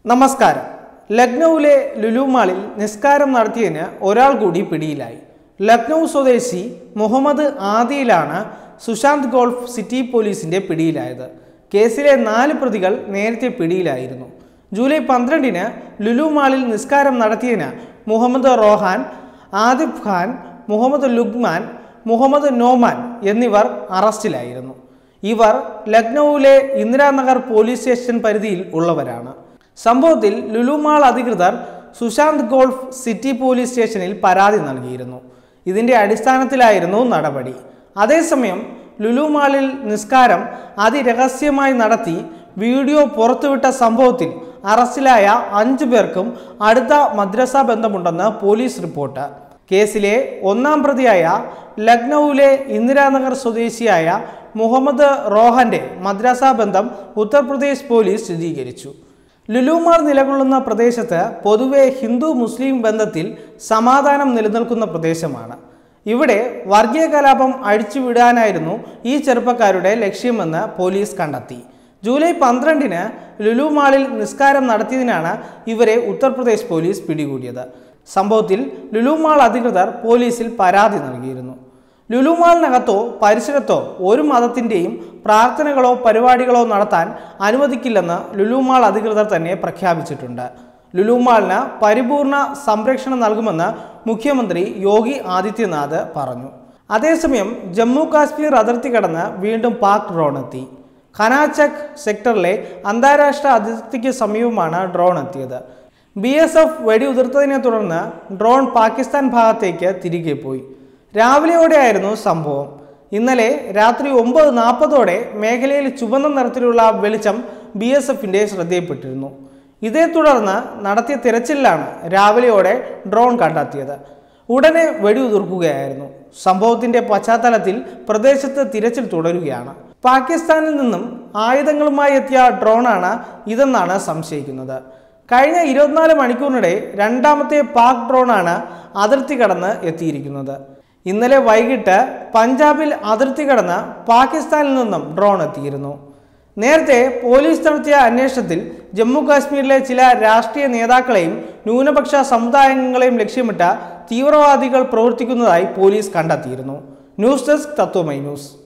നമസ്കാരം. ലക്നൌവിലെ ലുലു മാളിൽ നിസ്കാരം നടത്തിയതിന് ഒരാൾ കൂടി പിടിയിലായി. ലക്നൌ സ്വദേശി മുഹമ്മദ് ആദിയിലാണ് സുശാന്ത് ഗോൾഫ് സിറ്റി പോലീസിന്റെ പിടിയിലായത്. കേസിലെ 4 പ്രതികൾ നേരത്തെ പിടിയിലായിരുന്നു. ജൂലൈ 12-ന് ലുലു മാളിൽ നിസ്കാരം നടത്തിയതിന് മുഹമ്മദ് റോഹാൻ, ആദിഫ് ഖാൻ, മുഹമ്മദ് ലുഗ്മാൻ, മുഹമ്മദ് നോമാൻ എന്നിവർ അറസ്റ്റിലായിരുന്നു. ഇവർ ലക്നൌവിലെ ഇന്ദിരാനഗർ പോലീസ് സ്റ്റേഷൻ പരിധിയിൽ ഉള്ളവരാണ്. സംഭവത്തിൽ ലുലു മാൾ അധികൃതർ സുശാന്ത് ഗോൾഫ് സിറ്റി പോലീസ് സ്റ്റേഷനിൽ പരാതി നൽകിയിരുന്നു. ഇതിന്റെ അടിസ്ഥാനത്തിലായിരുന്നു നടപടി. അതേസമയം ലുലു മാളിൽ നിസ്കാരം അതിരഹസ്യമായി നടത്തി വീഡിയോ പുറത്തുവിട്ട സംഭവത്തിൽ അറസ്റ്റിലായ 5 പേർക്കും അടുത്ത മദ്രസ ബന്ധമുണ്ടെന്ന് പോലീസ് റിപ്പോർട്ട്. കേസിലെ 1-ാം പ്രതിയായ ലക്നൌവിലെ ഇന്ദിരാനഗർ സ്വദേശിയായ മുഹമ്മദ് റോഹാന്റെ മദ്രസ ബന്ധം ഉത്തർപ്രദേശ് പോലീസ് സ്ഥിരീകരിച്ചു. ലുലു മാൾ നിലകൊള്ളുന്ന പ്രദേശത്ത് പൊതുവെ ഹിന്ദു മുസ്ലിം ബന്ധത്തിൽ സമാധാനം നിലനിൽക്കുന്ന പ്രദേശമാണ്. ഇവിടെ വർഗീയ കലാപം അഴിച്ചുവിടാനായിരുന്നു ഈ ചെറുപ്പക്കാരുടെ ലക്ഷ്യമെന്ന് പോലീസ് കണ്ടെത്തി. ജൂലൈ 12-ന് ലുലു മാളിൽ നിസ്കാരം നടത്തിയതിനാണ് ഇവരെ ഉത്തർപ്രദേശ് പോലീസ് പിടികൂടിയത്. സംഭവത്തിൽ ലുലു മാൾ അധികൃതർ പോലീസിൽ പരാതി നൽകിയിരുന്നു. ലുലു മാളിനകത്തോ പരിസരത്തോ ഒരു മതത്തിൻ്റെയും പ്രാർത്ഥനകളോ പരിപാടികളോ നടത്താൻ അനുവദിക്കില്ലെന്ന് ലുലു മാൾ അധികൃതർ തന്നെ പ്രഖ്യാപിച്ചിട്ടുണ്ട്. ലുലു മാളിന് പരിപൂർണ സംരക്ഷണം നൽകുമെന്ന് മുഖ്യമന്ത്രി യോഗി ആദിത്യനാഥ് പറഞ്ഞു. അതേസമയം ജമ്മു കാശ്മീർ അതിർത്തി കടന്ന് വീണ്ടും പാക് ഡ്രോൺ എത്തി. ഖനാചക് സെക്ടറിലെ അന്താരാഷ്ട്ര അതിർത്തിക്ക് സമീപമാണ് ഡ്രോൺ എത്തിയത്. BSF വെടിയുതിർത്തതിനെ തുടർന്ന് ഡ്രോൺ പാകിസ്ഥാൻ ഭാഗത്തേക്ക് തിരികെ പോയി. രാവിലെയോടെയായിരുന്നു സംഭവം. ഇന്നലെ രാത്രി 9:40 മേഖലയിൽ ചുവന്ന നിറത്തിലുള്ള വെളിച്ചം BSFന്റെ ശ്രദ്ധയിൽപ്പെട്ടിരുന്നു. ഇതേ തുടർന്ന് നടത്തിയ തിരച്ചിലാണ് രാവിലെയോടെ ഡ്രോൺ കണ്ടെത്തിയത്. ഉടനെ വെടിയുതിർക്കുകയായിരുന്നു. സംഭവത്തിന്റെ പശ്ചാത്തലത്തിൽ പ്രദേശത്ത് തിരച്ചിൽ തുടരുകയാണ്. പാകിസ്ഥാനിൽ നിന്നും ആയുധങ്ങളുമായി എത്തിയ ഡ്രോണാണ് ഇതെന്നാണ് സംശയിക്കുന്നത്. കഴിഞ്ഞ 24 മണിക്കൂറിനിടെ 2-ാമത്തെ പാക് ഡ്രോണാണ് അതിർത്തി കടന്ന് എത്തിയിരിക്കുന്നത്. ഇന്നലെ വൈകിട്ട് പഞ്ചാബിൽ അതിർത്തി കടന്ന് പാകിസ്ഥാനിൽ നിന്നും ഡ്രോൺ എത്തിയിരുന്നു. നേരത്തെ പോലീസ് നടത്തിയ അന്വേഷണത്തിൽ ജമ്മു കാശ്മീരിലെ ചില രാഷ്ട്രീയ നേതാക്കളെയും ന്യൂനപക്ഷ സമുദായങ്ങളെയും ലക്ഷ്യമിട്ട തീവ്രവാദികൾ പ്രവർത്തിക്കുന്നതായി പോലീസ് കണ്ടെത്തിയിരുന്നു. News desk Tatwamayi news.